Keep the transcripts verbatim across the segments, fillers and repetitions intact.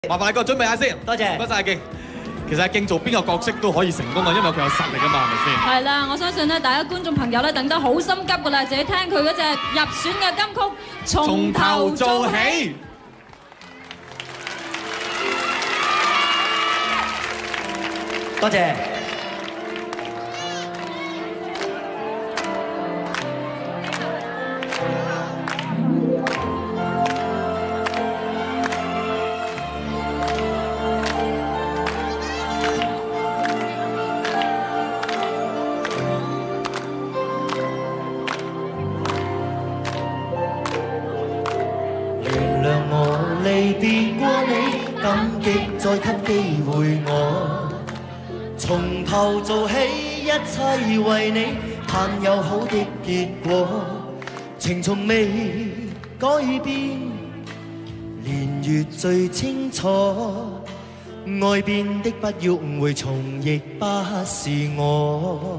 麻煩你個準備下先， 多謝， 唔該曬阿敬。其實阿敬做邊個角色都可以成功啊，因為佢有實力啊嘛，係咪先？ 係啦，我相信咧，大家觀眾朋友咧等得好心急噶啦，就要聽佢嗰隻入選嘅金曲《從頭做起》。 多謝。 離別過你，感激再給機會我，從頭做起，一切為你，盼有好的結果。情從未改變，年月最清楚。愛變的不要誤會，從亦不是我。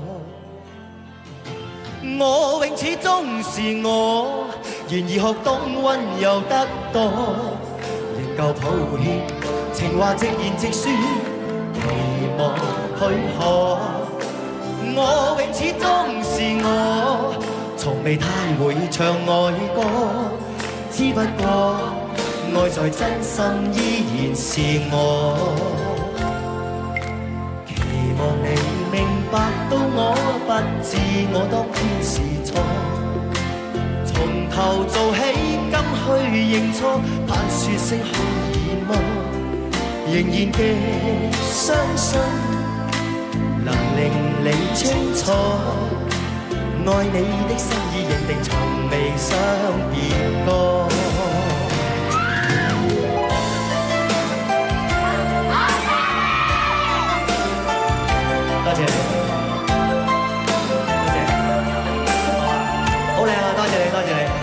我永始終是我，然而學懂溫柔得多。 夠抱歉，情話直言直説，期望許可。我永始終是我，從未太會唱愛歌，只不過愛在真心依然是我。期望你明白到我不知我當天是錯。 從頭做起，今去認錯，盼説聲可以麼？仍然極相信，能令你清楚，愛你的心意認定，從未相別過。多謝，多謝，好靚啊！多謝你，多謝你。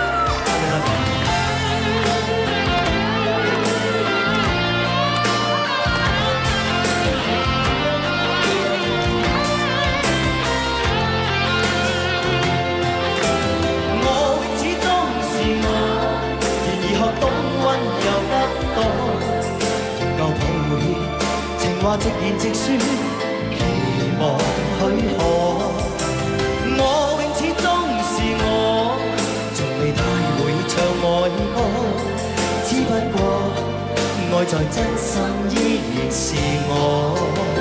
話直言直説，期望許可。我永始終是我，從未太會唱愛歌，只不過愛在真心依然是我。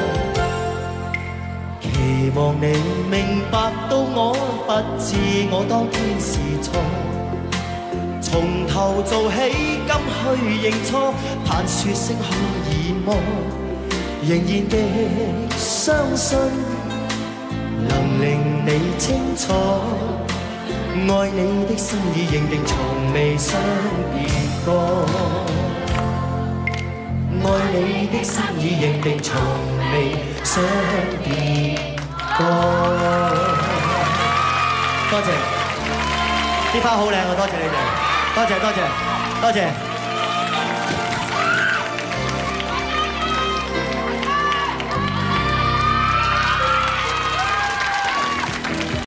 期望你明白到我不知我當天是錯，從頭做起，今去認錯，盼説聲可以麼？ 仍然極相信，能令你清楚，愛你的心意認定，從未相別過。愛你的心意認定，從未相別過。多謝，啲花好靚啊！多謝你哋，多謝多謝多謝。